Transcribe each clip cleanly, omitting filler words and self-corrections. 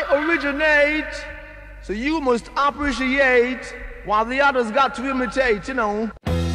originate, so you must appreciate while the others got to imitate, you know.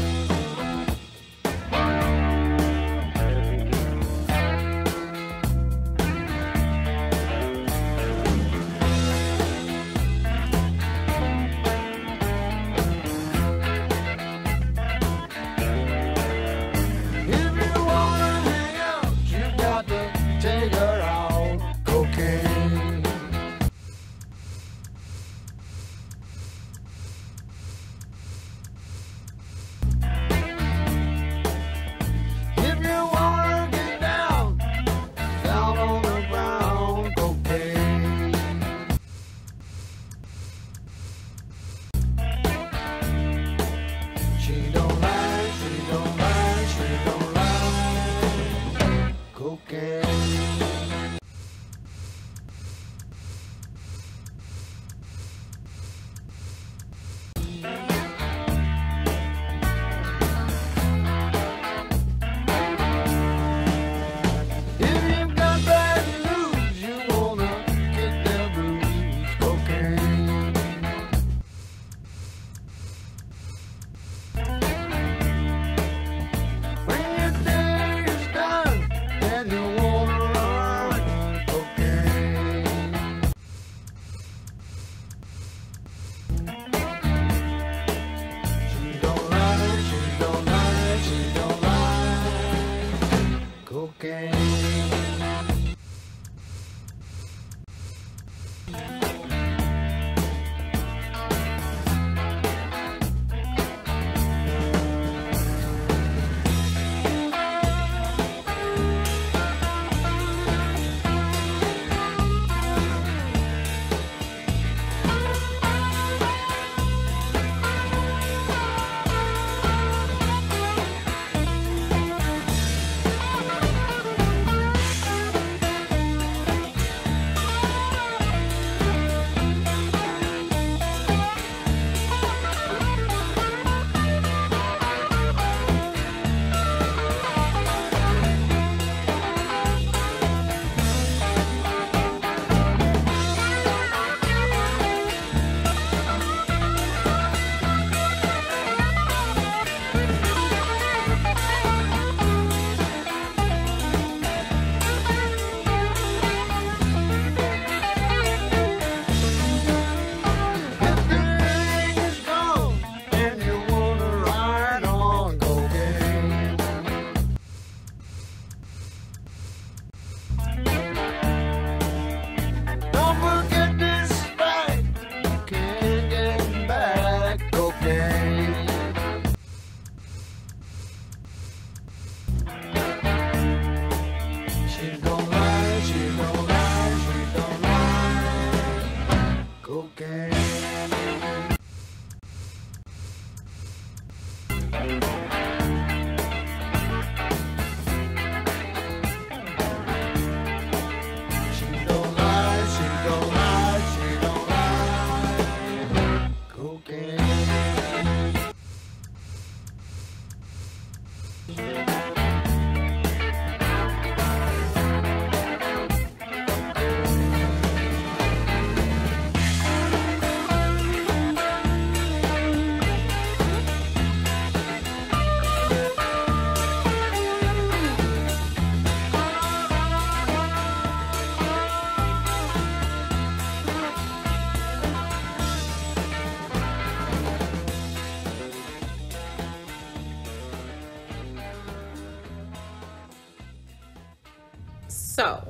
So,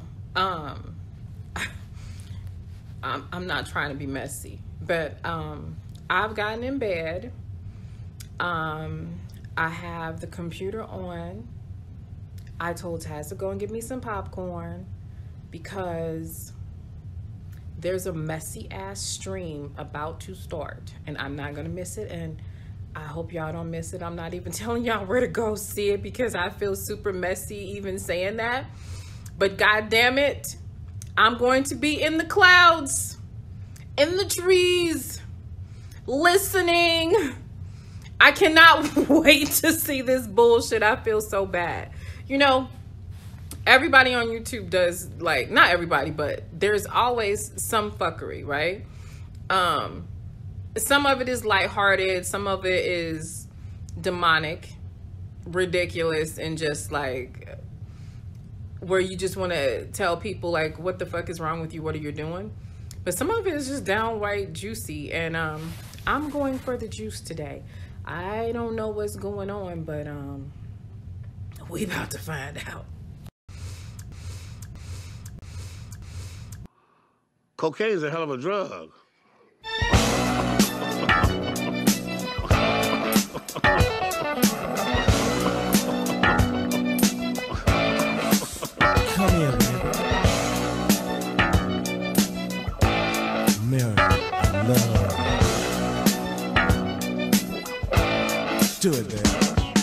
I'm not trying to be messy, but I've gotten in bed. I have the computer on. I told Taz to go and get me some popcorn because there's a messy ass stream about to start and I'm not gonna miss it, and I hope y'all don't miss it. I'm not even telling y'all where to go see it because I feel super messy even saying that. But God damn it, I'm going to be in the clouds, in the trees, listening. I cannot wait to see this bullshit. I feel so bad. You know, everybody on YouTube does, like, not everybody, but there's always some fuckery, right? Some of it is lighthearted, some of it is demonic, ridiculous, and just like where you just want to tell people like, what the fuck is wrong with you? What are you doing? But some of it is just downright juicy, and I'm going for the juice today. I don't know what's going on, but we about to find out. Cocaine is a hell of a drug. Come here, man. Mary, I love you. Do it, man.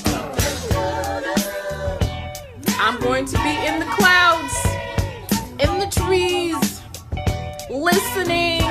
I'm going to be in the clouds, in the trees, listening